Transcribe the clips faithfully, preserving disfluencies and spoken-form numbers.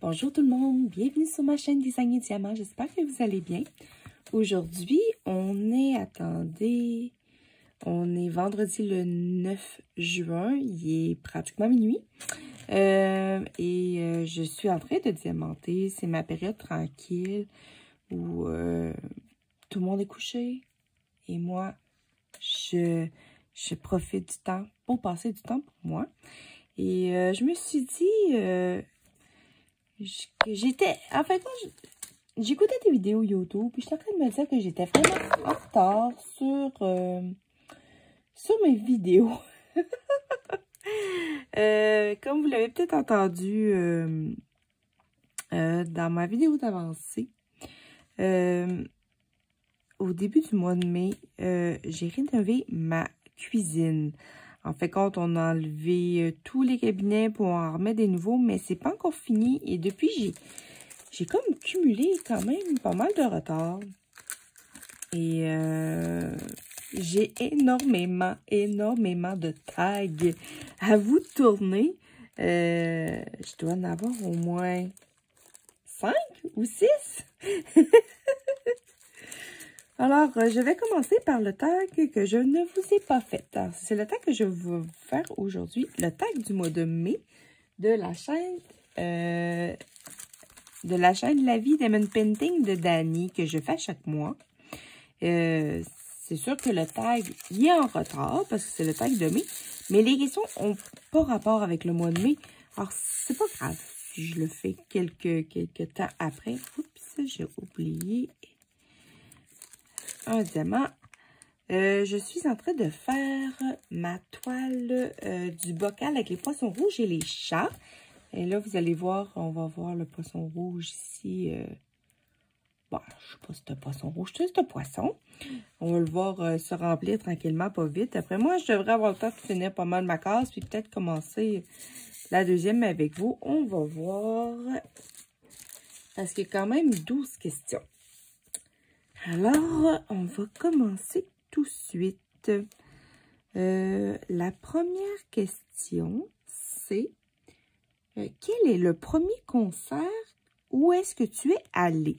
Bonjour tout le monde, bienvenue sur ma chaîne Design et Diamant, j'espère que vous allez bien. Aujourd'hui, on est, attendez, on est vendredi le neuf juin, il est pratiquement minuit. Euh, et euh, je suis en train de diamanter, c'est ma période tranquille où euh, tout le monde est couché et moi, je, je profite du temps pour passer du temps pour moi. Et euh, je me suis dit... Euh, J'étais, en fait, moi, j'écoutais des vidéos YouTube, puis j'étais en train de me dire que j'étais vraiment en retard sur, euh, sur mes vidéos. euh, comme vous l'avez peut-être entendu euh, euh, dans ma vidéo d'avancée, euh, au début du mois de mai, euh, j'ai rénové ma cuisine. En fait, quand on a enlevé euh, tous les cabinets pour en remettre des nouveaux, mais c'est pas encore fini. Et depuis, j'ai j'ai comme cumulé quand même pas mal de retard. Et euh, j'ai énormément, énormément de tags à vous tourner. Euh, je dois en avoir au moins cinq ou six. Alors, je vais commencer par le tag que je ne vous ai pas fait. C'est le tag que je vais faire aujourd'hui, le tag du mois de mai de la chaîne euh, de la chaîne La Vie Diamond Painting de Dani que je fais chaque mois. Euh, c'est sûr que le tag il est en retard parce que c'est le tag de mai, mais les questions n'ont pas rapport avec le mois de mai. Alors, c'est pas grave si je le fais quelques, quelques temps après. Oups, j'ai oublié un diamant. Euh, je suis en train de faire ma toile euh, du bocal avec les poissons rouges et les chats. Et là, vous allez voir, on va voir le poisson rouge ici. Euh... Bon, je sais pas si c'est un poisson rouge, c'est un poisson. On va le voir euh, se remplir tranquillement, pas vite. Après moi, je devrais avoir le temps de finir pas mal ma case, puis peut-être commencer la deuxième avec vous. On va voir. Parce qu'il y a quand même douze questions. Alors, on va commencer tout de suite. Euh, la première question, c'est euh, quel est le premier concert où est-ce que tu es allé?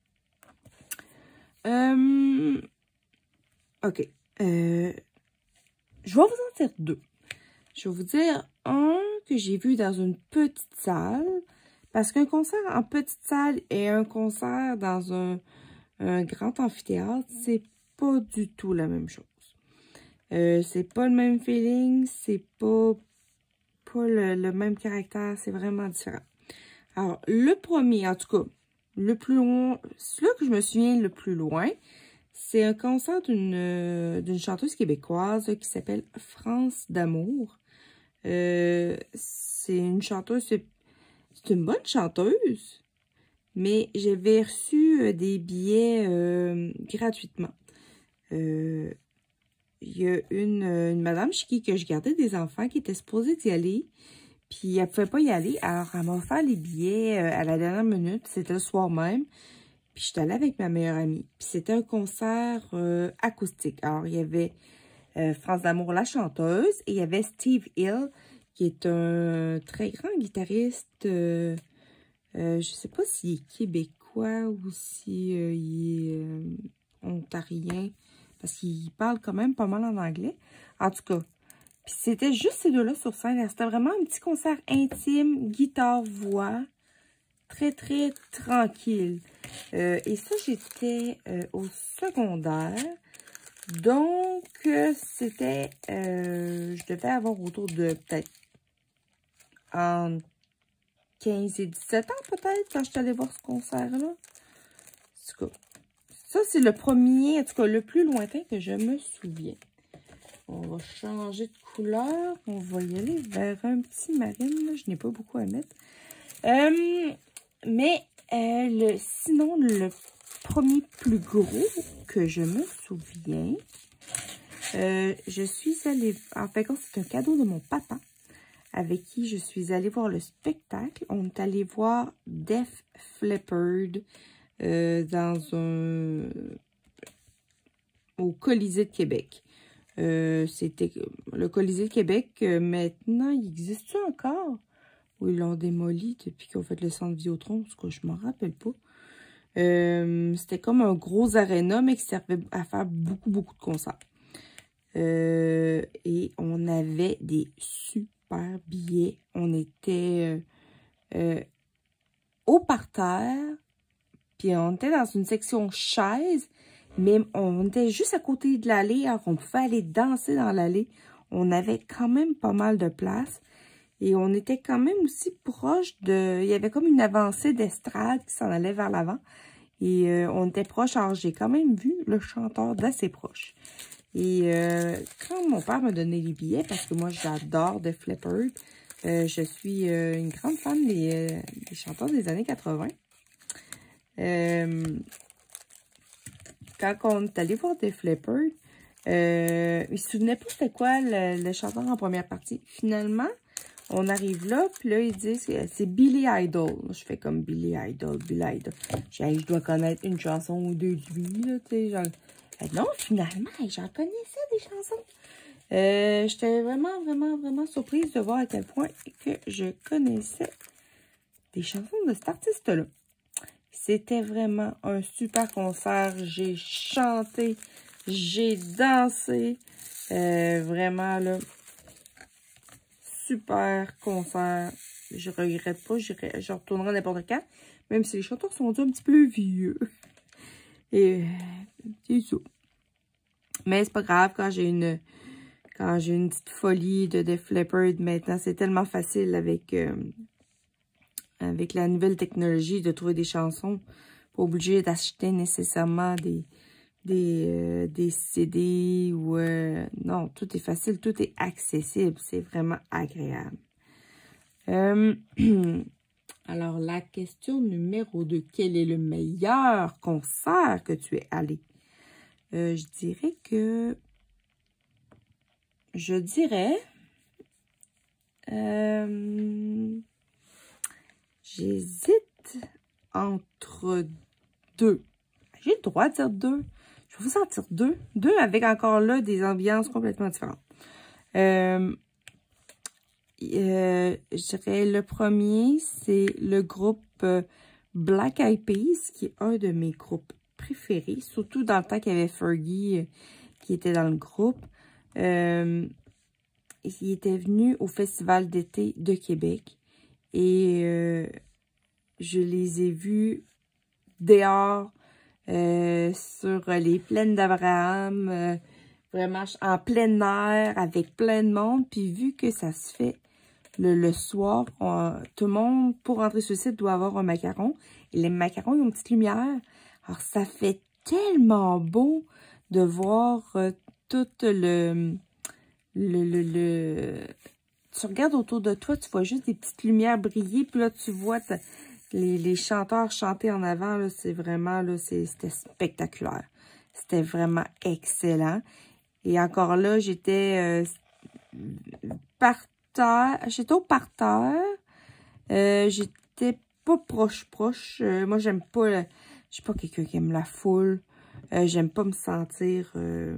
Euh, ok. Euh, je vais vous en dire deux. Je vais vous dire un que j'ai vu dans une petite salle. Parce qu'un concert en petite salle et un concert dans un Un grand amphithéâtre, c'est pas du tout la même chose. Euh, c'est pas le même feeling, c'est pas, pas le, le même caractère, c'est vraiment différent. Alors, le premier, en tout cas, le plus loin, celui que je me souviens le plus loin, c'est un concert d'une d'une chanteuse québécoise qui s'appelle France d'Amour. Euh, c'est une chanteuse, c'est une bonne chanteuse. Mais j'avais reçu euh, des billets euh, gratuitement. Euh, il y a une, une madame chez qui que je gardais des enfants qui était supposée d'y aller. Puis elle ne pouvait pas y aller. Alors elle m'a offert les billets euh, à la dernière minute. C'était le soir même. Puis j'étais allée avec ma meilleure amie. Puis c'était un concert euh, acoustique. Alors il y avait euh, France d'Amour, la chanteuse. Et il y avait Steve Hill, qui est un très grand guitariste... Euh, Euh, je ne sais pas s'il est québécois ou si euh, il est euh, ontarien, parce qu'il parle quand même pas mal en anglais. En tout cas, puis c'était juste ces deux-là sur scène. C'était vraiment un petit concert intime, guitare-voix, très, très tranquille. Euh, et ça, j'étais euh, au secondaire. Donc, euh, c'était, euh, je devais avoir autour de peut-être en quinze et dix-sept ans peut-être, quand je suis allée voir ce concert-là. En tout cas, ça c'est le premier, en tout cas le plus lointain que je me souviens. On va changer de couleur. On va y aller vers un petit marine. Là. Je n'ai pas beaucoup à mettre. Euh, mais euh, le, sinon, le premier plus gros que je me souviens, euh, je suis allée... En fait, c'est un cadeau de mon papa, avec qui je suis allée voir le spectacle. On est allé voir Def Leppard euh, dans un... au Colisée de Québec. Euh, C'était le Colisée de Québec. Euh, maintenant, il existe-tu encore? Ou ils l'ont démoli depuis qu'ils ont fait le centre Vidéotron. En tout cas, je m'en rappelle pas. Euh, C'était comme un gros aréna, mais qui servait à faire beaucoup, beaucoup de concerts. Euh, et on avait des super billets. On était euh, euh, au parterre. Puis on était dans une section chaise. Mais on était juste à côté de l'allée. Alors on pouvait aller danser dans l'allée. On avait quand même pas mal de place. Et on était quand même aussi proche de... Il y avait comme une avancée d'estrade qui s'en allait vers l'avant. Et euh, on était proche. Alors, j'ai quand même vu le chanteur d'assez proche. Et euh, quand mon père m'a donné les billets, parce que moi, j'adore Def Leppard, euh, je suis euh, une grande fan des, euh, des chanteurs des années quatre-vingt. Euh, quand on est allé voir Def Leppard, euh, il ne se souvenait pas c'était quoi le, le chanteur en première partie. Finalement, on arrive là, puis là, ils disent que c'est Billy Idol. Je fais comme Billy Idol, Billy Idol. Je, je dois connaître une chanson ou deux de lui, là, tu sais, genre... Non, finalement, j'en connaissais des chansons. Euh, J'étais vraiment, vraiment, vraiment surprise de voir à quel point que je connaissais des chansons de cet artiste-là. C'était vraiment un super concert. J'ai chanté, j'ai dansé. Euh, vraiment, là... Super concert. Je regrette pas. Je retournerai n'importe quand. Même si les chanteurs sont un petit peu vieux. Et c'est ça. Mais c'est pas grave quand j'ai une quand j'ai une petite folie de Def Leppard maintenant. C'est tellement facile avec euh, avec la nouvelle technologie de trouver des chansons. Pas obligé d'acheter nécessairement des Des, euh, des C D ou... Euh, non, tout est facile, tout est accessible. C'est vraiment agréable. Euh, alors, la question numéro deux. Quel est le meilleur concert que tu es allé? Euh, je dirais que... Je dirais... Euh, J'hésite entre deux. J'ai le droit de dire deux. Je vais vous en dire deux. Deux avec encore là des ambiances complètement différentes. Euh, euh, je dirais le premier, c'est le groupe euh, Black Eyed Peas, qui est un de mes groupes préférés. Surtout dans le temps qu'il y avait Fergie euh, qui était dans le groupe. Euh, il était venu au Festival d'été de Québec. Et euh, je les ai vus dehors. Euh, sur les plaines d'Abraham, euh, vraiment en plein air, avec plein de monde. Puis vu que ça se fait le, le soir, on, tout le monde, pour rentrer sur le site, doit avoir un macaron. Et les macarons, ils ont une petite lumière. Alors, ça fait tellement beau de voir euh, tout le, le, le, le... Tu regardes autour de toi, tu vois juste des petites lumières briller. Puis là, tu vois... Les, les chanteurs chanter en avant, c'est vraiment, là, c'était spectaculaire. C'était vraiment excellent. Et encore là, j'étais euh, par terre. J'étais au parterre. Euh, j'étais pas proche-proche. Euh, moi, j'aime pas... Je suis pas quelqu'un qui aime la foule. Euh, j'aime pas me sentir... Euh,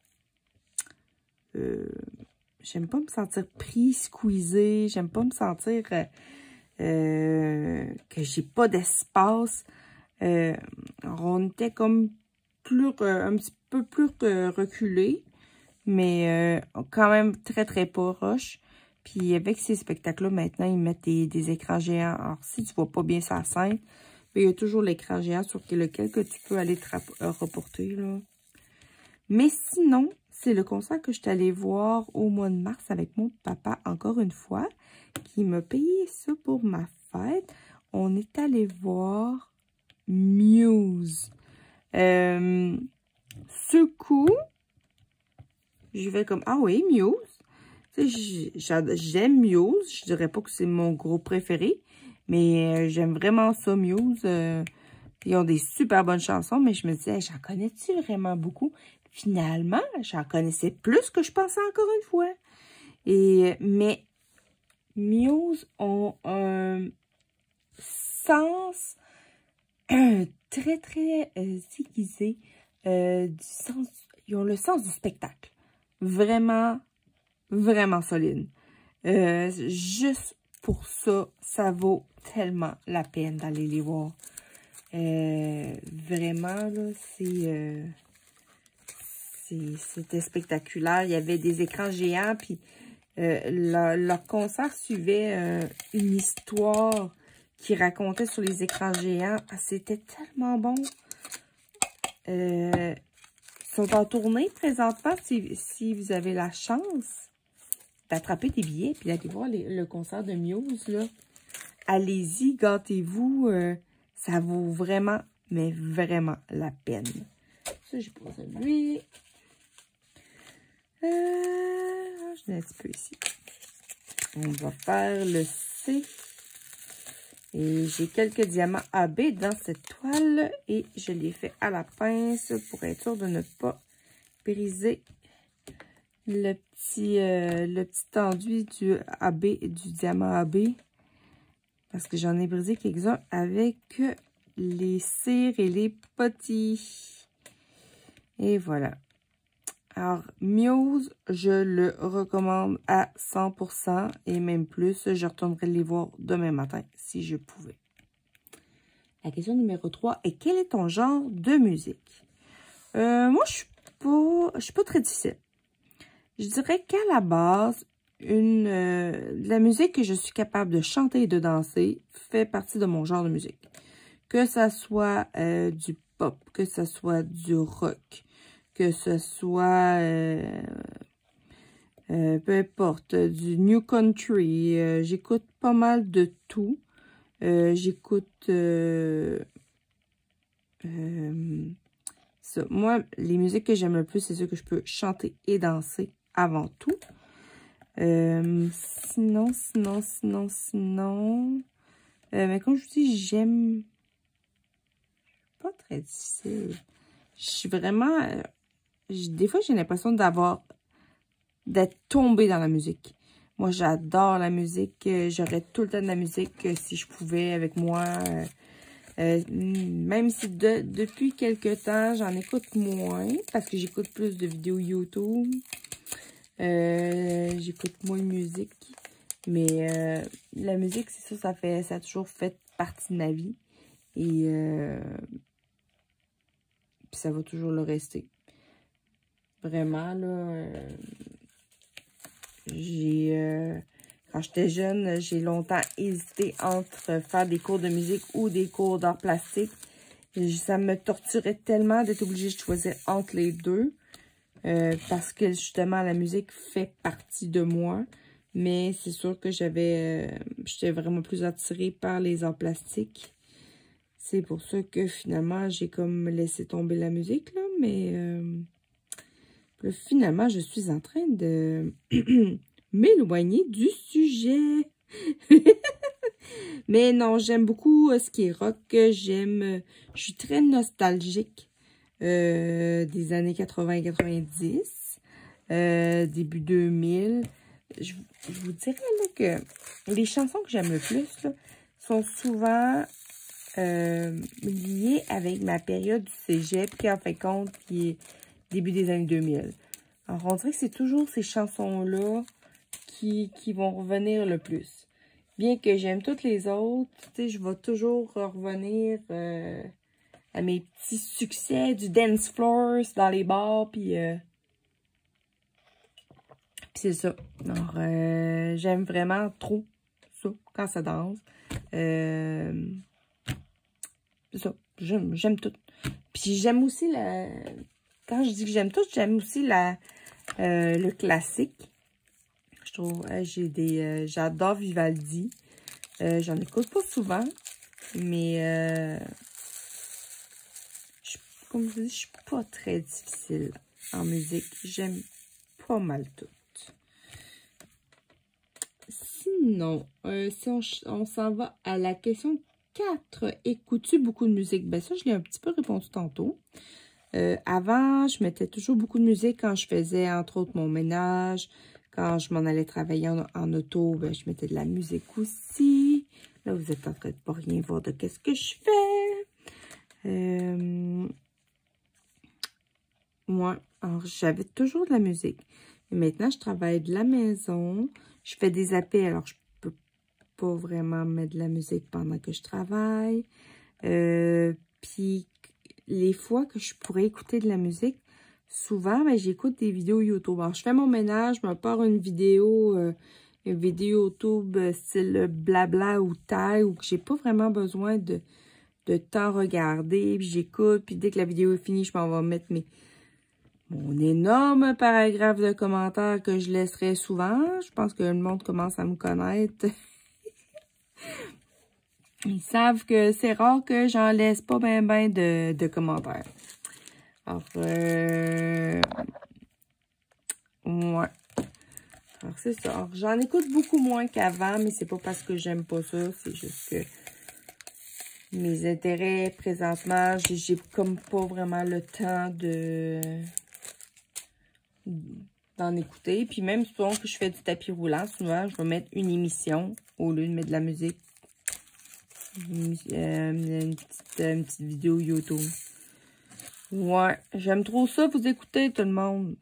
euh, j'aime pas me sentir pris, squeezé. J'aime pas me sentir... Euh, Euh, que j'ai pas d'espace. Euh, on était comme plus euh, un petit peu plus euh, reculé, mais euh, quand même très très proche. Puis avec ces spectacles-là, maintenant, ils mettent des, des écrans géants. Alors, si tu vois pas bien sa scène, il y a toujours l'écran géant sur lequel que tu peux aller te euh, reporter, là. Mais sinon, c'est le concert que je suis allée voir au mois de mars avec mon papa, encore une fois, qui m'a payé ça pour ma fête. On est allé voir Muse. Euh, ce coup, je vais comme, ah oui, Muse. J'aime Muse. Je dirais pas que c'est mon groupe préféré, mais j'aime vraiment ça, Muse. Euh, ils ont des super bonnes chansons, mais je me disais, hey, j'en connais-tu vraiment beaucoup? Finalement, j'en connaissais plus que je pensais encore une fois. Et, mais Muse ont un sens euh, très, très euh, aiguisé. Euh, du sens, ils ont le sens du spectacle. Vraiment, vraiment solide. Euh, juste pour ça, ça vaut tellement la peine d'aller les voir. Euh, vraiment, là, c'est... Euh, c'était spectaculaire. Il y avait des écrans géants, puis euh, leur, leur concert suivait euh, une histoire qui racontait sur les écrans géants. Ah, c'était tellement bon. Euh, ils sont en tournée présentement, si, si vous avez la chance d'attraper des billets puis d'aller voir les, le concert de Muse, là. Allez-y, gâtez-vous. Euh, ça vaut vraiment, mais vraiment la peine. Ça, j'ai posé lui. Euh, je l'ai un petit peu ici. On va faire le C. Et j'ai quelques diamants A B dans cette toile. Et je l'ai fait à la pince pour être sûr de ne pas briser le petit, euh, le petit enduit du A B, du diamant A B. Parce que j'en ai brisé quelques-uns avec les cires et les potis. Et voilà. Alors, Muse, je le recommande à cent pour cent et même plus. Je retournerai les voir demain matin si je pouvais. La question numéro trois est: quel est ton genre de musique? Euh, moi, je suis pas, je suis pas très difficile. Je dirais qu'à la base, une, euh, la musique que je suis capable de chanter et de danser fait partie de mon genre de musique. Que ça soit euh, du pop, que ça soit du rock, que ce soit, euh, euh, peu importe, du new country. Euh, j'écoute pas mal de tout. Euh, j'écoute... Euh, euh, ça. Moi, les musiques que j'aime le plus, c'est ceux que je peux chanter et danser avant tout. Euh, sinon, sinon, sinon, sinon... Euh, mais comme je vous dis, j'aime... Pas très difficile. Je suis vraiment... Euh, des fois, j'ai l'impression d'avoir... d'être tombée dans la musique. Moi, j'adore la musique. J'aurais tout le temps de la musique si je pouvais avec moi. Euh, même si de, depuis quelques temps, j'en écoute moins. Parce que j'écoute plus de vidéos YouTube. Euh, j'écoute moins de musique. Mais euh, la musique, c'est ça, ça fait, ça a toujours fait partie de ma vie. Et euh, puis ça va toujours le rester. Vraiment, là, euh, j'ai, euh, quand j'étais jeune, j'ai longtemps hésité entre faire des cours de musique ou des cours d'art plastique. Et ça me torturait tellement d'être obligée de choisir entre les deux. Euh, parce que justement, la musique fait partie de moi. Mais c'est sûr que j'avais, euh, j'étais vraiment plus attirée par les arts plastiques. C'est pour ça que finalement, j'ai comme laissé tomber la musique, là. Mais euh, là, finalement, je suis en train de m'éloigner du sujet. Mais non, j'aime beaucoup euh, ce qui est rock. J'aime, euh, je suis très nostalgique euh, des années quatre-vingt quatre-vingt-dix, euh, début deux mille. Je, je vous dirais là, que les chansons que j'aime le plus là, sont souvent euh, liées avec ma période du cégep, qui en fait compte, qui est début des années deux mille. Alors, on dirait que c'est toujours ces chansons-là qui, qui vont revenir le plus. Bien que j'aime toutes les autres, tu sais, je vais toujours revenir euh, à mes petits succès du dance floor dans les bars, puis... Euh, Puis c'est ça. Alors, euh, j'aime vraiment trop ça quand ça danse. Euh, c'est ça. J'aime tout. Puis j'aime aussi la... Quand je dis que j'aime tout, j'aime aussi la euh, le classique. Je trouve... Euh, j'ai des... Euh, j'adore Vivaldi. Euh, J'en écoute pas souvent. Mais... Euh, je, comme je vous dis, je suis pas très difficile en musique. J'aime pas mal tout. Sinon, euh, si on, on s'en va à la question quatre, écoutes-tu beaucoup de musique? Ben ça, je l'ai un petit peu répondu tantôt. Euh, avant, je mettais toujours beaucoup de musique quand je faisais, entre autres, mon ménage. Quand je m'en allais travailler en, en auto, ben, je mettais de la musique aussi. Là, vous êtes en train de pas rien voir de qu'est-ce que je fais. Euh, moi, j'avais toujours de la musique. Mais maintenant, je travaille de la maison. Je fais des appels, alors je peux pas vraiment mettre de la musique pendant que je travaille. Euh, puis, les fois que je pourrais écouter de la musique, souvent, ben, j'écoute des vidéos YouTube. Alors, je fais mon ménage, je me pars une vidéo, euh, une vidéo YouTube euh, style blabla ou taille, ou que j'ai pas vraiment besoin de, de temps regarder, puis j'écoute, puis dès que la vidéo est finie, je m'en vais mettre mes, mon énorme paragraphe de commentaires que je laisserai souvent. Je pense que le monde commence à me connaître. Ils savent que c'est rare que j'en laisse pas ben ben de, de commentaires. Alors, euh... ouais. Alors, c'est ça. J'en écoute beaucoup moins qu'avant, mais c'est pas parce que j'aime pas ça. C'est juste que mes intérêts, présentement, j'ai comme pas vraiment le temps de d'en écouter. Puis même souvent que je fais du tapis roulant, souvent, je vais mettre une émission au lieu de mettre de la musique. Une, euh, une, petite, une petite vidéo YouTube. Ouais, j'aime trop ça, vous écoutez tout le monde.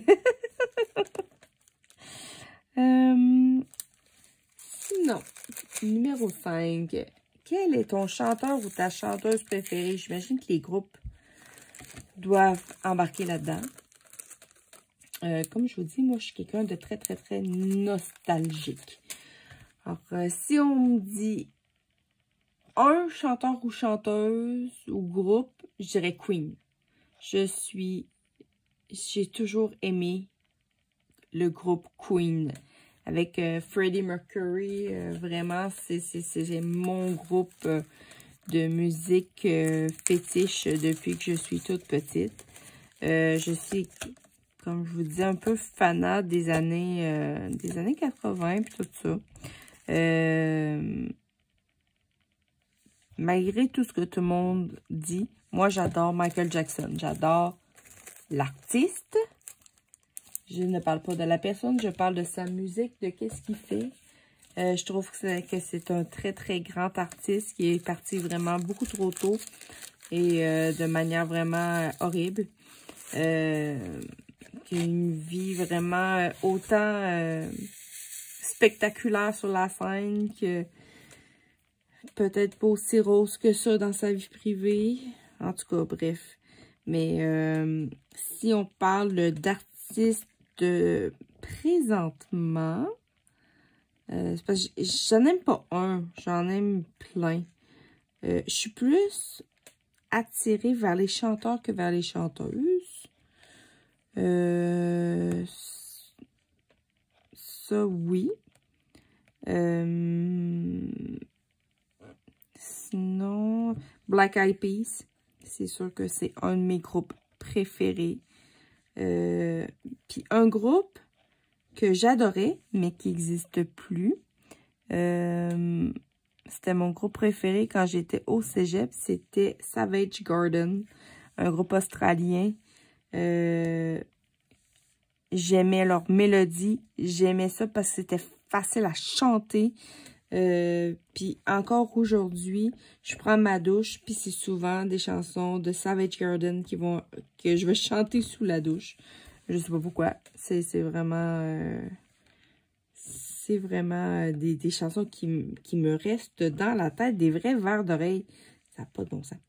euh, sinon, numéro cinq. Quel est ton chanteur ou ta chanteuse préférée? J'imagine que les groupes doivent embarquer là-dedans. Euh, comme je vous dis, moi, je suis quelqu'un de très, très, très nostalgique. Alors, euh, si on me dit un chanteur ou chanteuse ou groupe, je dirais Queen. Je suis... J'ai toujours aimé le groupe Queen. Avec euh, Freddie Mercury, euh, vraiment, c'est mon groupe euh, de musique euh, fétiche depuis que je suis toute petite. Euh, je suis, comme je vous disais, un peu fanat des années, euh, des années quatre-vingt puis tout ça. Euh, malgré tout ce que tout le monde dit, moi, j'adore Michael Jackson. J'adore l'artiste. Je ne parle pas de la personne, je parle de sa musique, de qu'est-ce qu'il fait. Euh, je trouve que c'est un très, très grand artiste qui est parti vraiment beaucoup trop tôt et euh, de manière vraiment horrible. Euh, qui a une vie vraiment autant euh, spectaculaire sur la scène que peut-être pas aussi rose que ça dans sa vie privée. En tout cas, bref. Mais euh, si on parle d'artistes de présentement, euh, j'en aime pas un, j'en aime plein. Euh, je suis plus attirée vers les chanteurs que vers les chanteuses. Euh, ça, oui. Euh, sinon, Black Eyed Peas, c'est sûr que c'est un de mes groupes préférés. Euh, puis un groupe que j'adorais, mais qui n'existe plus. Euh, c'était mon groupe préféré quand j'étais au cégep. C'était Savage Garden, un groupe australien. Euh, j'aimais leur mélodie. J'aimais ça parce que c'était facile à chanter. Euh, puis encore aujourd'hui, je prends ma douche, puis c'est souvent des chansons de Savage Garden qui vont que je vais chanter sous la douche. Je sais pas pourquoi. C'est vraiment euh, c'est vraiment des, des chansons qui, qui me restent dans la tête, des vrais vers d'oreille. Ça n'a pas de bon sens.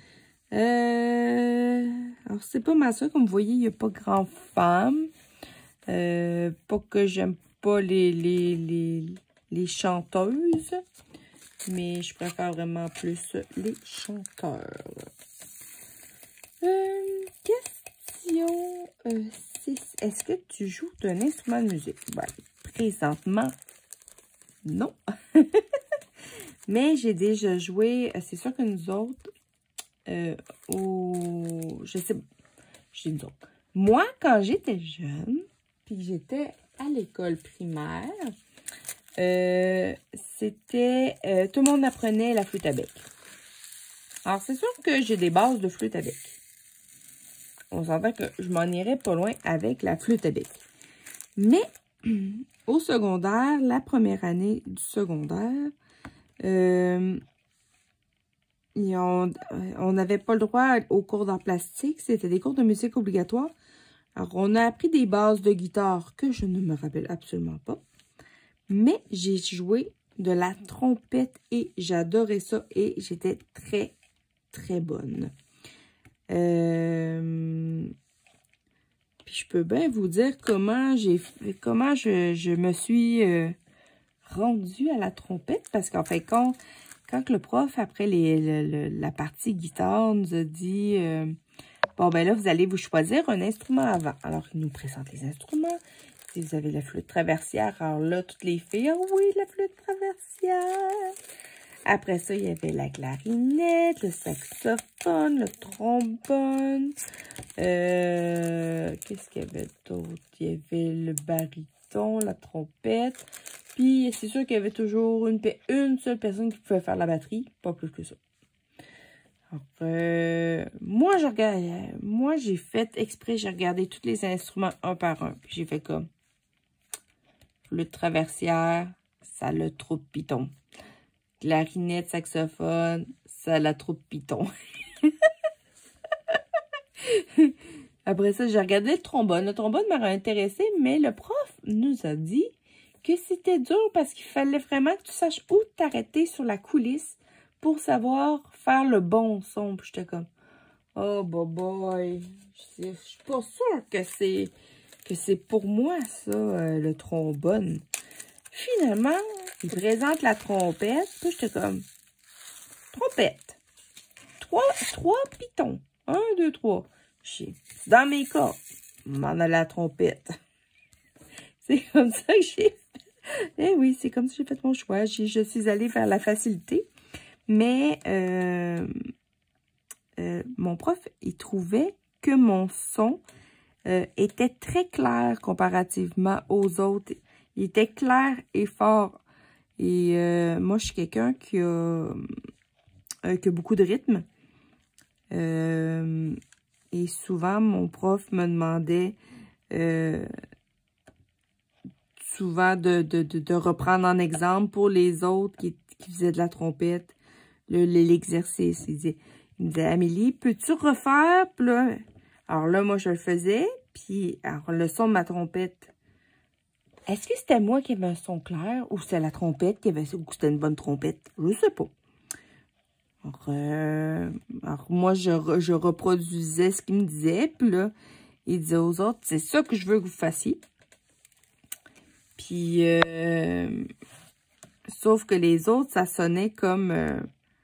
Euh, alors c'est pas mal ça, comme vous voyez, il n'y a pas grand femme. Euh, pas que j'aime pas les, les, les les chanteuses, mais je préfère vraiment plus les chanteurs. Euh, question euh, six. Est-ce que tu joues d'un instrument de musique? Ben, présentement, non. Mais j'ai déjà joué, c'est sûr que nous autres, euh, au, je sais, je dis nous autres. Moi, quand j'étais jeune, puis j'étais à l'école primaire, Euh, c'était... Euh, tout le monde apprenait la flûte à bec. Alors, c'est sûr que j'ai des bases de flûte à bec. On s'entend que je m'en irais pas loin avec la flûte à bec. Mais, au secondaire, la première année du secondaire, euh, on n'avait pas le droit aux cours d'art plastique. C'était des cours de musique obligatoires. Alors, on a appris des bases de guitare que je ne me rappelle absolument pas. Mais j'ai joué de la trompette et j'adorais ça et j'étais très, très bonne. Euh, puis je peux bien vous dire comment j'ai comment je, je me suis euh, rendue à la trompette parce qu'en fait, quand, quand le prof, après les, le, le, la partie guitare, nous a dit euh, bon, ben là, vous allez vous choisir un instrument avant. Alors, il nous présente les instruments. Si vous avez la flûte traversière, alors là, toutes les filles, oh oui, la flûte traversière. Après ça, il y avait la clarinette, le saxophone, le trombone. Euh, Qu'est-ce qu'il y avait d'autre? Il y avait le baryton, la trompette. Puis, c'est sûr qu'il y avait toujours une, une seule personne qui pouvait faire la batterie. Pas plus que ça. Alors, euh, moi, je regarde, moi, j'ai fait exprès, j'ai regardé tous les instruments un par un. Puis j'ai fait comme flûte traversière, ça le troupe piton. Clarinette, saxophone, ça la troupe piton. Après ça, j'ai regardé le trombone. Le trombone m'aurait intéressé, mais le prof nous a dit que c'était dur parce qu'il fallait vraiment que tu saches où t'arrêter sur la coulisse pour savoir faire le bon son. Puis j'étais comme, oh, boy, boy. Je suis pas sûre que c'est que c'est pour moi, ça, euh, le trombone. Finalement, il présente la trompette. Puis j'étais comme, trompette. Trois, trois pitons. Un, deux, trois. Dans mes cas, on m'en a la trompette. C'est comme ça que j'ai fait. Eh oui, c'est comme ça que j'ai fait mon choix. Je suis allée vers la facilité. Mais euh, euh, mon prof, il trouvait que mon son euh, était très clair comparativement aux autres. Il était clair et fort. Et euh, moi, je suis quelqu'un qui a, euh, qui a beaucoup de rythme. Euh, et souvent, mon prof me demandait euh, souvent de, de, de, de reprendre en exemple pour les autres qui, qui faisaient de la trompette. L'exercice, il, disait, il me disait, Amélie, peux-tu refaire? Puis là, alors là, moi, je le faisais. Puis, alors, le son de ma trompette. Est-ce que c'était moi qui avais un son clair ou c'était la trompette qui avait, ou c'était une bonne trompette? Je sais pas. Alors, euh, alors moi, je, je reproduisais ce qu'il me disait. Puis là, il disait aux autres, c'est ça que je veux que vous fassiez. Puis, euh, sauf que les autres, ça sonnait comme... Euh,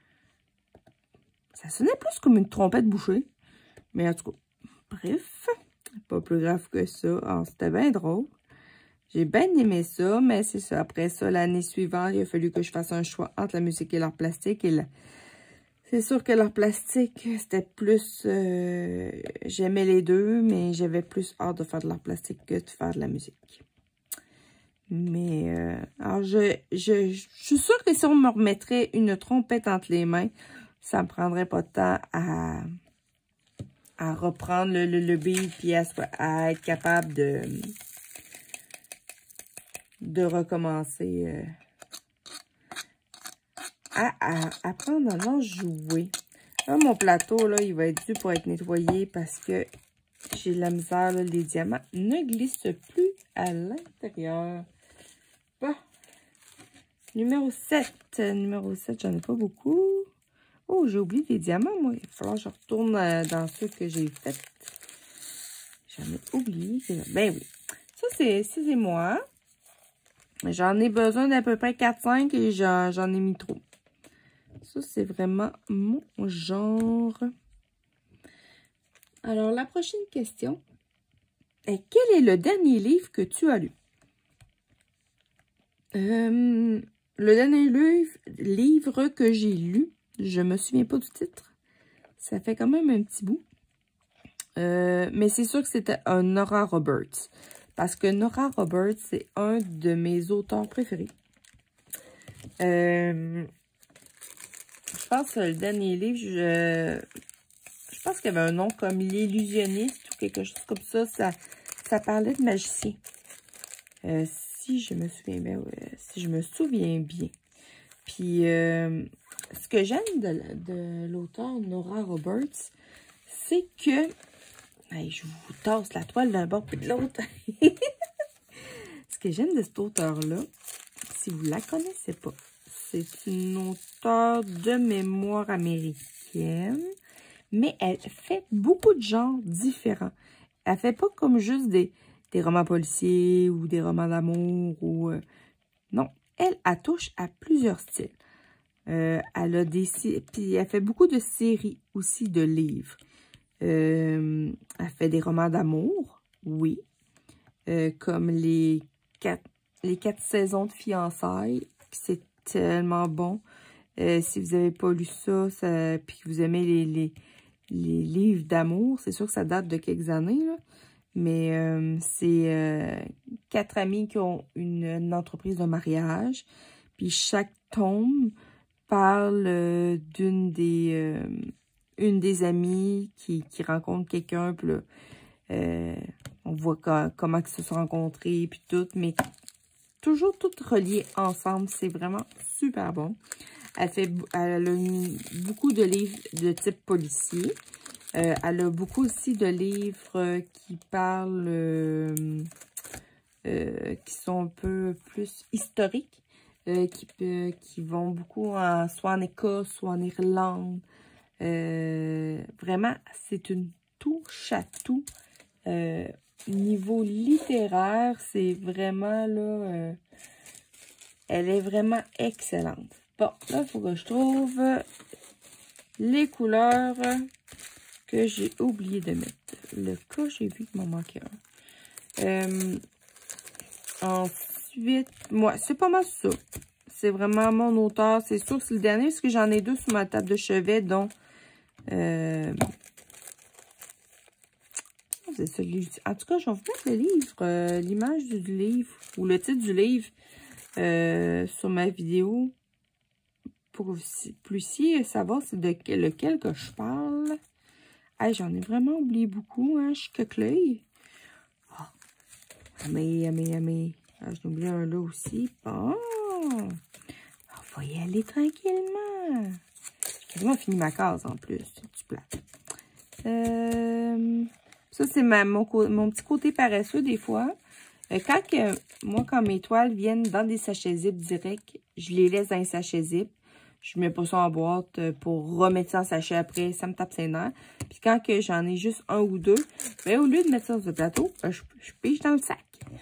ça sonnait plus comme une trompette bouchée. Mais en tout cas, bref, pas plus grave que ça. Alors, c'était bien drôle. J'ai bien aimé ça, mais c'est ça. Après ça, l'année suivante, il a fallu que je fasse un choix entre la musique et l'art plastique. Et la... c'est sûr que l'art plastique, c'était plus... Euh... J'aimais les deux, mais j'avais plus hâte de faire de l'art plastique que de faire de la musique. Mais, euh... alors, je, je, je suis sûre que si on me remettrait une trompette entre les mains, ça me prendrait pas de temps à, à reprendre le, le, le beat puis à, à être capable de, de recommencer euh, à, à apprendre à en jouer. Là, mon plateau, là, il va être dû pour être nettoyé parce que j'ai la misère, là, les diamants ne glissent plus à l'intérieur. Bon. Numéro sept. Numéro sept, j'en ai pas beaucoup. Oh, j'ai oublié les diamants, moi. Il va falloir que je retourne dans ceux que j'ai faits. J'en ai oublié. Ben oui. Ça, c'est moi. J'en ai besoin d'à peu près quatre cinq et j'en ai mis trop. Ça, c'est vraiment mon genre. Alors, la prochaine question est: quel est le dernier livre que tu as lu? Euh, le dernier livre, livre que j'ai lu, je me souviens pas du titre. Ça fait quand même un petit bout. Euh, mais c'est sûr que c'était un Nora Roberts. Parce que Nora Roberts, c'est un de mes auteurs préférés. Euh, je pense que le dernier livre, je, je pense qu'il y avait un nom comme L'illusionniste ou quelque chose comme ça. Ça, ça parlait de magicien. Euh, si je me souviens bien. Ouais, si je me souviens bien. Puis, euh, ce que j'aime de, de l'auteur Nora Roberts, c'est que... Hey, je vous tasse la toile d'un bord puis de l'autre. Ce que j'aime de cet auteur-là, si vous ne la connaissez pas, c'est une auteure de mémoire américaine, mais elle fait beaucoup de genres différents. Elle fait pas comme juste des, des romans policiers ou des romans d'amour ou... Euh, non, elle, elle touche à plusieurs styles. Euh, elle a des... Puis elle fait beaucoup de séries aussi de livres. Euh, elle fait des romans d'amour, oui. Euh, comme les quatre, les quatre saisons de fiançailles. C'est tellement bon. Euh, si vous n'avez pas lu ça, ça puis que vous aimez les, les, les livres d'amour, c'est sûr que ça date de quelques années, là. Mais euh, c'est euh, quatre amis qui ont une, une entreprise de mariage. Puis chaque tome parle euh, d'une des euh, une des amies qui, qui rencontre quelqu'un. Puis là, euh, on voit quand, comment ils se sont rencontrés, puis tout. Mais toujours tout relié ensemble. C'est vraiment super bon. Elle, fait, elle a mis beaucoup de livres de type policier. Euh, elle a beaucoup aussi de livres qui parlent, euh, euh, qui sont un peu plus historiques, euh, qui, euh, qui vont beaucoup en, soit en Écosse, soit en Irlande. Euh, vraiment, c'est une touche à tout. Euh, niveau littéraire, c'est vraiment là, euh, elle est vraiment excellente. Bon, là, il faut que je trouve les couleurs que j'ai oublié de mettre. Le cas, j'ai vu qu'il m'en manquait un. Euh, ensuite, moi, c'est pas mal ça. C'est vraiment mon auteur. C'est sûr que c'est le dernier, parce que j'en ai deux sur ma table de chevet, dont... Euh, c'est ça, en tout cas, je vais vous mettre le livre, euh, l'image du livre, ou le titre du livre, euh, sur ma vidéo, pour que vous puissiez savoir c'est de quel, lequel que je parle. Hey, j'en ai vraiment oublié beaucoup, hein. Je suis que l'œil. Oh. Amé, amé, amé. Ah, j'en ai oublié un là aussi. Bon. On va y aller tranquillement. J'ai quasiment fini ma case en plus. C'est du plat. Euh, ça, c'est mon, mon petit côté paresseux des fois. Euh, quand que, moi, quand mes toiles viennent dans des sachets zip direct, je les laisse dans les sachets zip. Je mets pas ça en boîte pour remettre ça en sachet après. Ça me tape ses nerfs. Puis quand que j'en ai juste un ou deux, ben au lieu de mettre ça sur le plateau, ben, je, je pige dans le sac.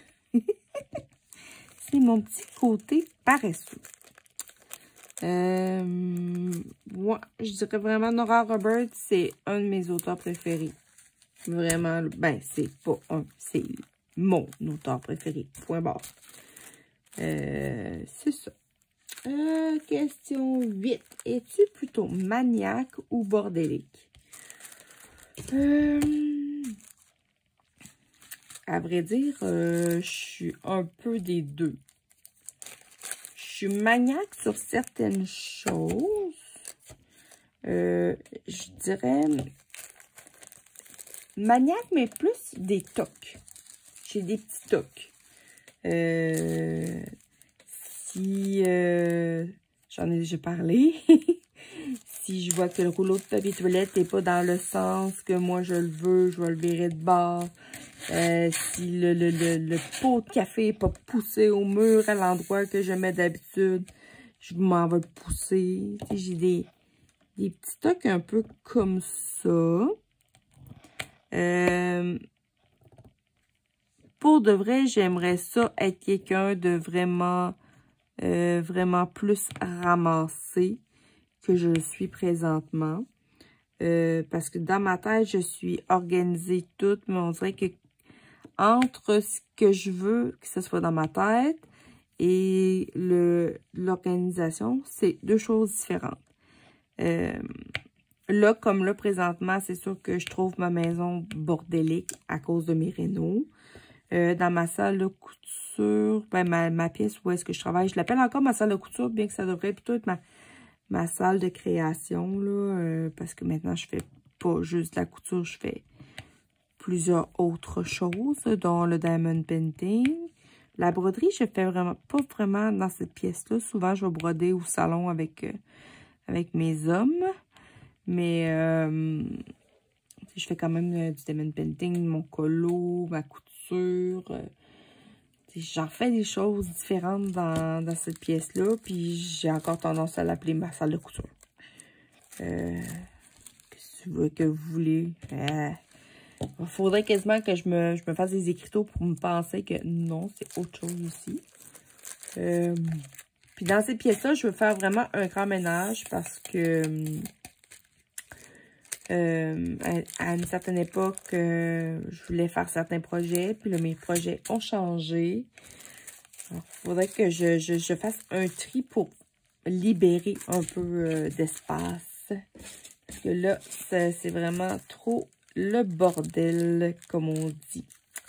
C'est mon petit côté paresseux. Euh, moi, je dirais vraiment Nora Roberts, c'est un de mes auteurs préférés. Vraiment, ben c'est pas un, c'est mon auteur préféré. Point barre. Euh, c'est ça. Euh, question huit. Es-tu plutôt maniaque ou bordélique? Euh, à vrai dire, euh, je suis un peu des deux. Je suis maniaque sur certaines choses. Euh, je dirais maniaque, mais plus des tocs. J'ai des petits tocs. Euh... Si, euh, j'en ai déjà parlé, si je vois que le rouleau de papier toilette n'est pas dans le sens que moi je le veux, je vais le virer de bord. Euh, si le, le, le, le pot de café n'est pas poussé au mur à l'endroit que je mets d'habitude, je m'en vais le pousser. J'ai des, des petits tocs un peu comme ça. Euh, pour de vrai, j'aimerais ça être quelqu'un de vraiment... Euh, vraiment plus ramassée que je le suis présentement. Euh, parce que dans ma tête, je suis organisée toute, mais on dirait que entre ce que je veux que ce soit dans ma tête et le l'organisation, c'est deux choses différentes. Euh, là, comme là, présentement, c'est sûr que je trouve ma maison bordélique à cause de mes rénaux. Euh, dans ma salle de couture, ben ma, ma pièce où est-ce que je travaille, je l'appelle encore ma salle de couture, bien que ça devrait plutôt être ma, ma salle de création, là, euh, parce que maintenant, je fais pas juste la couture, je fais plusieurs autres choses, dont le diamond painting. La broderie, je fais vraiment pas vraiment dans cette pièce-là. Souvent, je vais broder au salon avec, euh, avec mes hommes, mais... Euh, je fais quand même euh, du diamond painting, mon colo, ma couture. Euh, j'en fais des choses différentes dans, dans cette pièce-là, puis j'ai encore tendance à l'appeler ma salle de couture. Euh, qu'est-ce que tu veux que vous voulez? Euh, il faudrait quasiment que je me, je me fasse des écriteaux pour me penser que non, c'est autre chose aussi. Euh, puis dans cette pièce-là, je veux faire vraiment un grand ménage parce que euh, à, à une certaine époque, euh, je voulais faire certains projets, puis là, mes projets ont changé. Il faudrait que je, je, je fasse un tri pour libérer un peu euh, d'espace. Parce que là, c'est vraiment trop le bordel, comme on dit.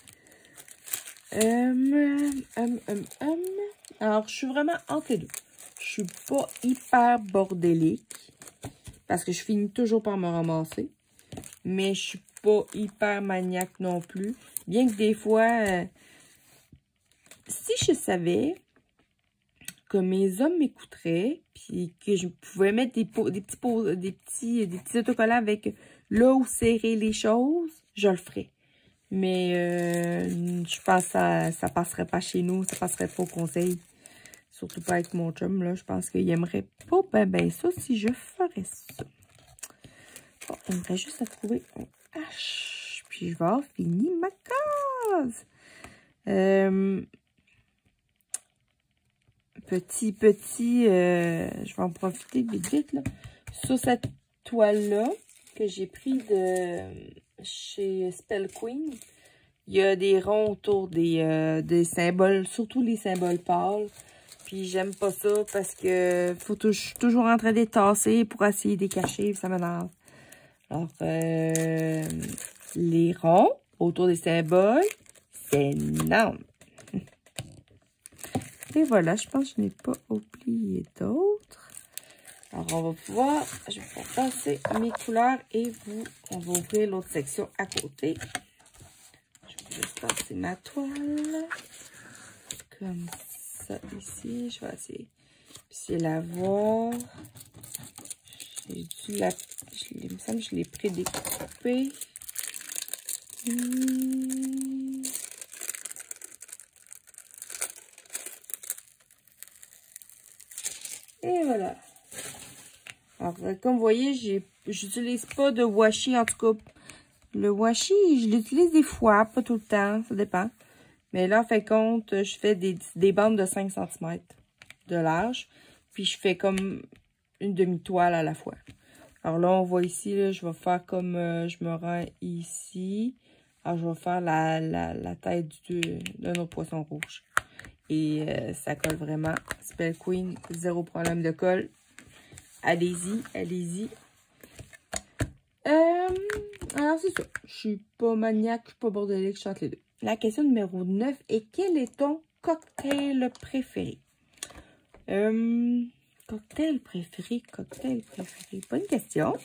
Hum, hum, hum, hum. Alors, je suis vraiment entre les deux. Je suis pas hyper bordélique. Parce que je finis toujours par me ramasser. Mais je suis pas hyper maniaque non plus. Bien que des fois, euh, si je savais que mes hommes m'écouteraient, puis que je pouvais mettre des, pots, des, petits, pots, des, petits, des petits autocollants avec là où serrer les choses, je le ferais. Mais euh, je pense que ça, ça passerait pas chez nous, ça passerait pas au conseil. Surtout pas avec mon chum, là. Je pense qu'il aimerait pas ben, ben ça si je ferais ça. Bon, il me reste juste à trouver un H. Puis je vais avoir fini ma case. Euh, petit, petit, euh, je vais en profiter vite, vite, là. Sur cette toile-là, que j'ai pris de chez Spell Queen, il y a des ronds autour des, euh, des symboles, surtout les symboles pâles. Puis j'aime pas ça parce que faut je suis toujours en train de les tasser pour essayer de les cacher, ça m'énerve. Alors, euh, les ronds autour des symboles, c'est énorme. Et voilà, je pense que je n'ai pas oublié d'autres. Alors, on va pouvoir, je vais pouvoir passer mes couleurs et vous, on va ouvrir l'autre section à côté. Je vais juste passer ma toile. Comme ça, ici. Je vais essayer, essayer de la voir. J'ai dû la... Je, il me semble que je l'ai prédécoupée. Hum. Et voilà. Alors, comme vous voyez, j'utilise pas de washi, en tout cas. Le washi, je l'utilise des fois, pas tout le temps, ça dépend. Mais là, en fait compte, je fais des, des bandes de cinq centimètres de large. Puis je fais comme une demi-toile à la fois. Alors là, on voit ici, là, je vais faire comme euh, je me rends ici. Alors, je vais faire la, la, la tête d'un autre poisson rouge. Et euh, ça colle vraiment. Spell Queen, zéro problème de colle. Allez-y, allez-y. Euh, alors, c'est ça. Je suis pas maniaque, je suis pas bordélique, je chante les deux. La question numéro neuf est quel est ton cocktail préféré? Euh, cocktail préféré, cocktail préféré. Bonne question.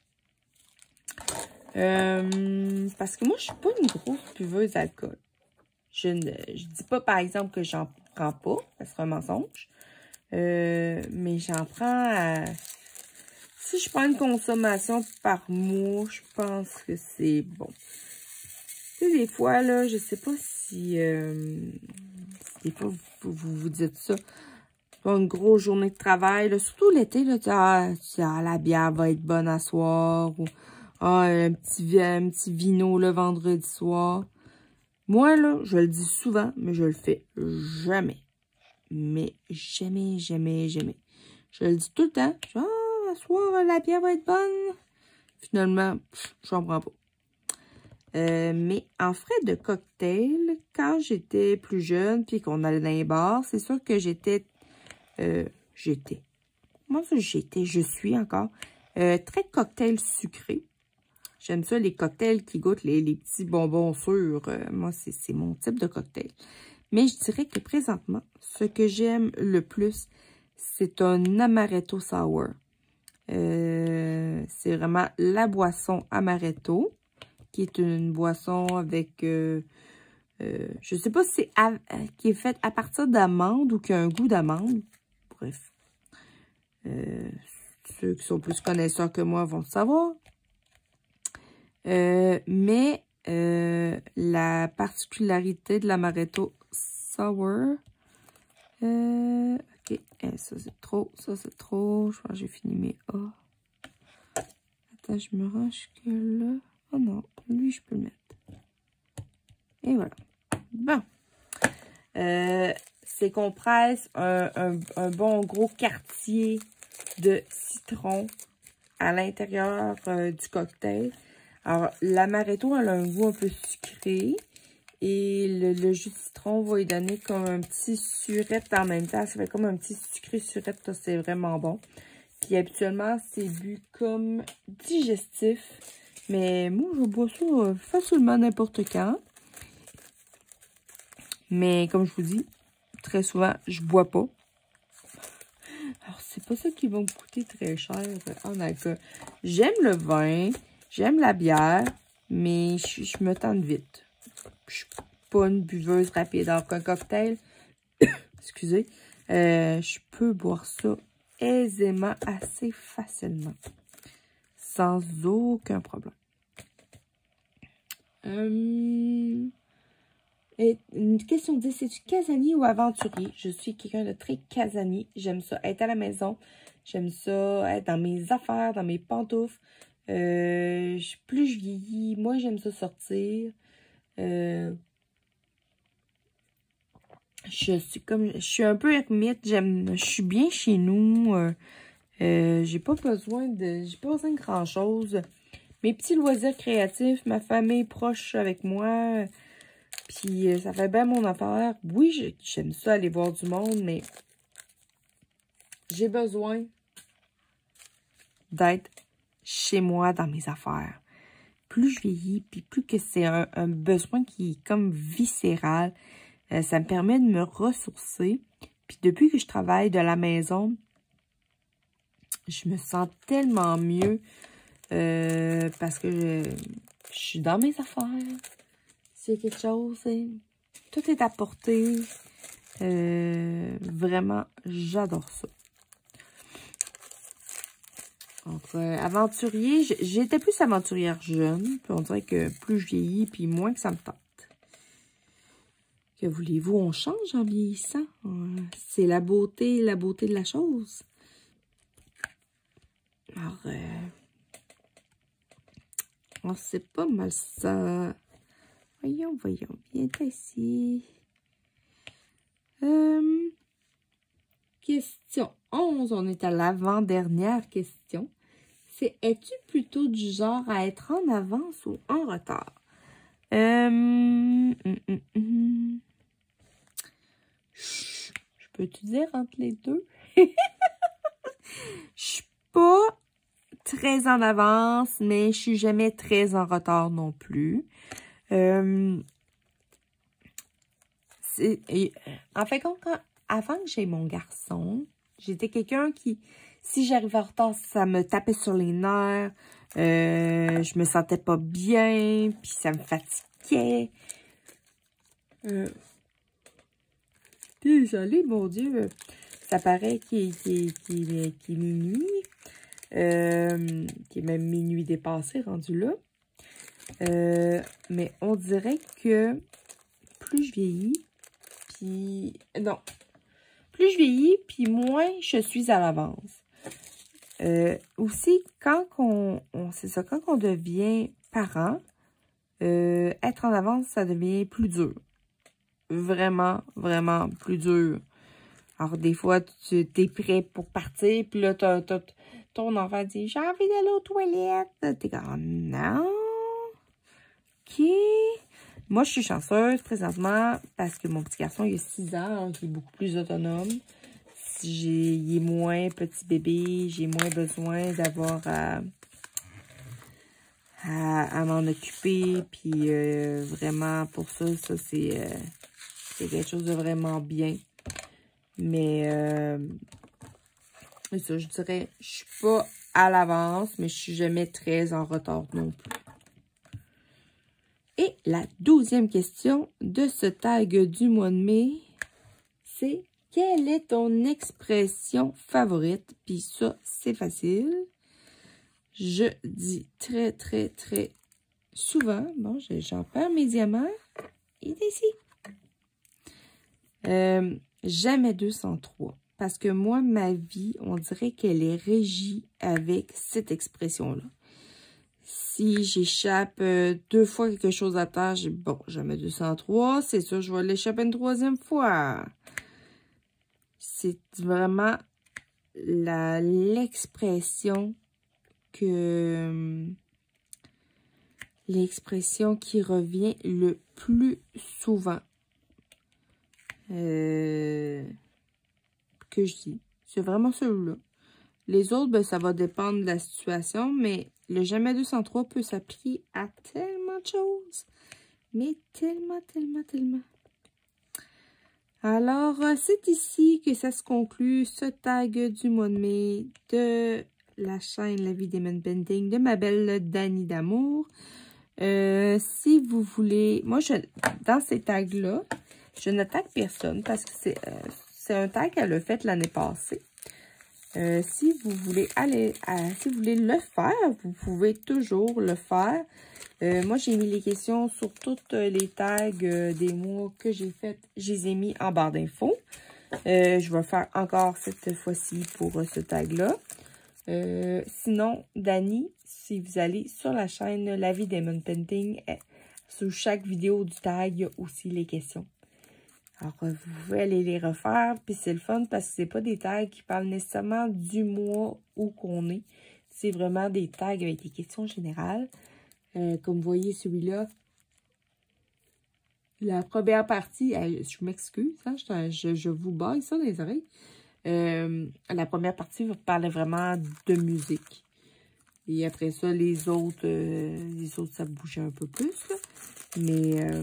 Euh, parce que moi, je suis pas une grosse buveuse d'alcool. Je ne je dis pas, par exemple, que j'en prends pas. Ça serait un mensonge. Euh, mais j'en prends à... Si je prends une consommation par mois, je pense que c'est bon. Tu sais, des fois, là, je sais pas si... Euh, si des fois, vous, vous vous dites ça. Une grosse journée de travail, là, surtout l'été, là, tu ah, tu ah, la bière va être bonne à soir, ou ah, un petit, un petit vino le vendredi soir. Moi, là, je le dis souvent, mais je le fais jamais. Mais jamais, jamais, jamais. Je le dis tout le temps. Je dis, ah, à soir, la bière va être bonne. Finalement, je n'en prends pas. Euh, mais en frais de cocktail, quand j'étais plus jeune, puis qu'on allait dans les bars, c'est sûr que j'étais... Euh, j'étais. Moi, j'étais, je suis encore. Euh, très cocktail sucré. J'aime ça, les cocktails qui goûtent les, les petits bonbons sûrs. Euh, moi, c'est mon type de cocktail. Mais je dirais que présentement, ce que j'aime le plus, c'est un amaretto sour. Euh, c'est vraiment la boisson amaretto, qui est une boisson avec... Euh, euh, je ne sais pas si c'est qui est faite à partir d'amandes ou qui a un goût d'amande. Bref. Euh, ceux qui sont plus connaisseurs que moi vont le savoir. Euh, mais euh, la particularité de l'amaretto sour. Euh, ok, eh, ça c'est trop, ça c'est trop. Je crois que j'ai fini mes A. Attends, je me rends jusque là. Oh non, lui je peux le mettre. Et voilà. Bon. Euh, c'est qu'on presse un, un, un bon gros quartier de citron à l'intérieur euh, du cocktail. Alors, l'amaretto, elle a un goût un peu sucré. Et le, le jus de citron va lui donner comme un petit surette en même temps. Ça fait comme un petit sucré surette. C'est vraiment bon. Puis habituellement, c'est bu comme digestif. Mais moi, je bois ça euh, facilement n'importe quand. Mais comme je vous dis, très souvent, je bois pas. Alors, c'est pas ça qui va me coûter très cher en alcool. J'aime le vin, j'aime la bière, mais je, je me tente vite. Je suis pas une buveuse rapide. Alors qu'un cocktail, excusez, euh, je peux boire ça aisément, assez facilement. Sans aucun problème. Hum... Et une question dix, es-tu casanier ou aventurier? Je suis quelqu'un de très casanier. J'aime ça être à la maison. J'aime ça être dans mes affaires, dans mes pantoufles. Euh, plus je vieillis, moins j'aime ça sortir. Euh, je suis comme je suis un peu ermite. J'aime, je suis bien chez nous. Euh, euh, j'ai pas besoin de. J'ai pas besoin de grand chose. Mes petits loisirs créatifs, ma famille proche avec moi. Puis, euh, ça fait bien mon affaire. Oui, j'aime ça aller voir du monde, mais j'ai besoin d'être chez moi dans mes affaires. Plus je vieillis, puis plus que c'est un, un besoin qui est comme viscéral, euh, ça me permet de me ressourcer. Puis, depuis que je travaille de la maison, je me sens tellement mieux euh, parce que je, je suis dans mes affaires. C'est quelque chose, hein? Tout est à portée. Euh, vraiment, j'adore ça. Donc, euh, aventurier, j'étais plus aventurière jeune. Puis on dirait que plus je vieillis, puis moins que ça me tente. Que voulez-vous, on change en vieillissant. Euh, C'est la beauté, la beauté de la chose. Alors, euh, oh, c'est pas mal ça. Voyons, voyons, viens ici. Euh, question onze, on est à l'avant-dernière question. C'est, es-tu plutôt du genre à être en avance ou en retard? Euh, hum, hum, hum. Je peux te dire entre les deux? Je suis pas très en avance, mais je suis jamais très en retard non plus. Euh, et, en fait, quand, quand, avant que j'aie mon garçon, j'étais quelqu'un qui, si j'arrivais en retard, ça me tapait sur les nerfs. Euh, je me sentais pas bien, puis ça me fatiguait. Euh, désolée, mon Dieu. Ça paraît qu'il qu'il, qu'il, qu'il est minuit. Euh, qu'il est même minuit dépassé, rendu là. Euh, mais on dirait que plus je vieillis, puis... Non. Plus je vieillis, puis moins je suis à l'avance. Euh, aussi, quand on, on c'est ça, quand on devient parent, euh, être en avance, ça devient plus dur. Vraiment, vraiment plus dur. Alors, des fois, tu es prêt pour partir, puis là, t'as, t'as, ton enfant dit « J'ai envie d'aller aux toilettes. » T'es comme « Non. » OK. Moi, je suis chanceuse présentement parce que mon petit garçon, il a six ans, donc il est beaucoup plus autonome. J'ai, il est moins petit bébé, j'ai moins besoin d'avoir à, à, à m'en occuper. Puis euh, vraiment, pour ça, ça c'est euh, c'est quelque chose de vraiment bien. Mais euh, c'est ça, je dirais, je suis pas à l'avance, mais je suis jamais très en retard non plus. Et la douzième question de ce tag du mois de mai, c'est quelle est ton expression favorite? Puis ça, c'est facile. Je dis très, très, très souvent. Bon, j'en perds mes diamants. Il est ici. Euh, jamais deux sans trois. Parce que moi, ma vie, on dirait qu'elle est régie avec cette expression-là. Si j'échappe euh, deux fois quelque chose à terre, j'ai bon, jamais deux cent trois, c'est sûr, je vais l'échapper une troisième fois. C'est vraiment la l'expression que l'expression qui revient le plus souvent euh, que je dis. C'est vraiment celui-là. Les autres, ben, ça va dépendre de la situation, mais le jamais deux cent trois peut s'appliquer à tellement de choses. Mais tellement, tellement, tellement. Alors, c'est ici que ça se conclut, ce tag du mois de mai de la chaîne La Vie d'Emon Painting de ma belle Dani d'Amour. Euh, si vous voulez, moi, je, dans ces tags-là, je ne tag personne parce que c'est euh, c'est un tag qu'elle a fait l'année passée. Euh, si vous voulez aller, à, si vous voulez le faire, vous pouvez toujours le faire. Euh, moi, j'ai mis les questions sur toutes les tags euh, des mois que j'ai fait. Je les ai mis en barre d'infos. Euh, je vais faire encore cette fois-ci pour euh, ce tag-là. Euh, sinon, Dani, si vous allez sur la chaîne La Vie d'Emon Painting, euh, sous chaque vidéo du tag, il y a aussi les questions. Alors, vous pouvez aller les refaire, puis c'est le fun parce que c'est pas des tags qui parlent nécessairement du mois où qu'on est. C'est vraiment des tags avec des questions générales. Euh, comme vous voyez, celui-là, la première partie, euh, je m'excuse, hein, je, je, je vous baille ça dans les oreilles. Euh, la première partie va parler vraiment de musique. Et après ça, les autres, euh, les autres, ça bougeait un peu plus, là. Mais... Euh,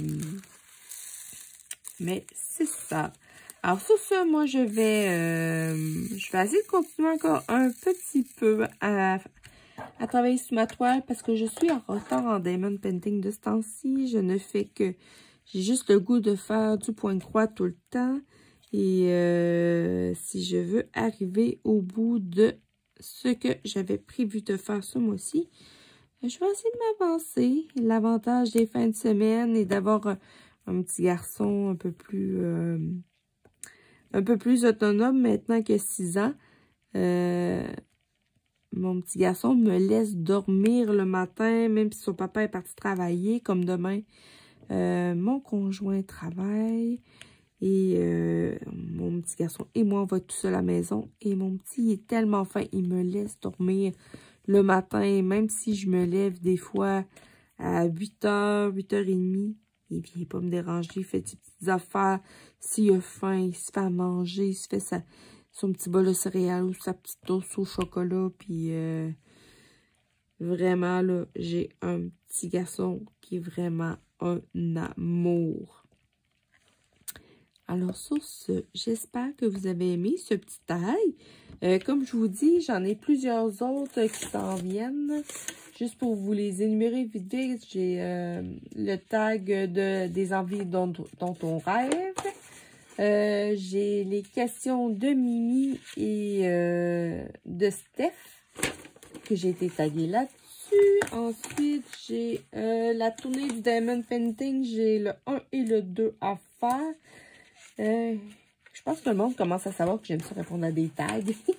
Mais c'est ça. Alors, sur ça, moi, je vais, euh, je vais essayer de continuer encore un petit peu à, à travailler sur ma toile parce que je suis en retard en Diamond Painting de ce temps-ci. Je ne fais que, j'ai juste le goût de faire du point de croix tout le temps. Et euh, si je veux arriver au bout de ce que j'avais prévu de faire ce mois-ci, je vais essayer de m'avancer. L'avantage des fins de semaine est d'avoir un, un petit garçon un peu plus euh, un peu plus autonome maintenant qu'il a six ans. Euh, mon petit garçon me laisse dormir le matin, même si son papa est parti travailler, comme demain. Euh, mon conjoint travaille et euh, mon petit garçon et moi, on va tout seul à la maison. Et mon petit, il est tellement fin, il me laisse dormir le matin, même si je me lève des fois à huit heures, huit heures trente. Il vient pas me déranger, il fait ses petites affaires. S'il a faim, il se fait à manger, il se fait sa, son petit bol de céréales ou sa petite toast au chocolat. Puis euh, vraiment, là, j'ai un petit garçon qui est vraiment un amour. Alors, sur ce, j'espère que vous avez aimé ce petit tag. Euh, comme je vous dis, j'en ai plusieurs autres qui s'en viennent. Juste pour vous les énumérer vite vite, j'ai euh, le tag de, des envies dont, dont on rêve. Euh, j'ai les questions de Mimi et euh, de Steph, que j'ai été taguée là-dessus. Ensuite, j'ai euh, la tournée du Diamond Painting. J'ai le un et le deux à faire. Euh, je pense que le monde commence à savoir que j'aime ça répondre à des tags.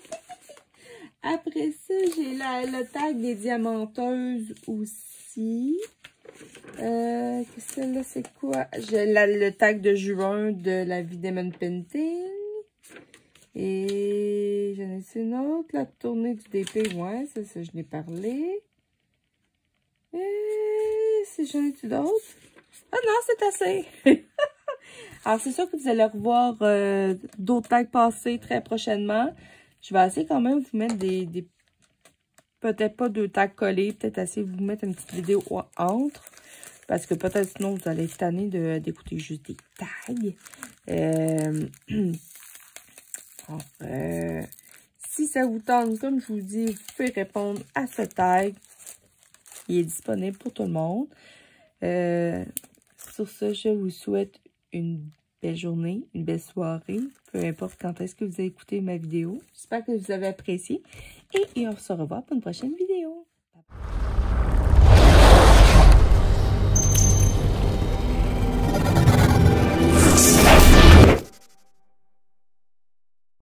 Après ça, j'ai le tag des diamanteuses aussi. Euh, celle-là, c'est quoi? J'ai le tag de juin de La Vie d'Emon Painting. Et j'en ai une autre, la tournée du D P. Ouais, ça, ça, je n'ai parlé. Et j'en ai-tu d'autres? Ah non, c'est assez. Alors, c'est sûr que vous allez revoir euh, d'autres tags passés très prochainement. Je vais essayer quand même de vous mettre des... des peut-être pas deux tags collés. Peut-être essayer de vous mettre une petite vidéo entre. Parce que peut-être sinon, vous allez être tanné d'écouter juste des tags. Euh, alors, euh, si ça vous tente, comme je vous dis, vous pouvez répondre à ce tag. Il est disponible pour tout le monde. Euh, sur ce, je vous souhaite une belle journée, une belle soirée, peu importe quand est-ce que vous avez écouté ma vidéo. J'espère que vous avez apprécié et, et on se revoit pour une prochaine vidéo. Bye bye.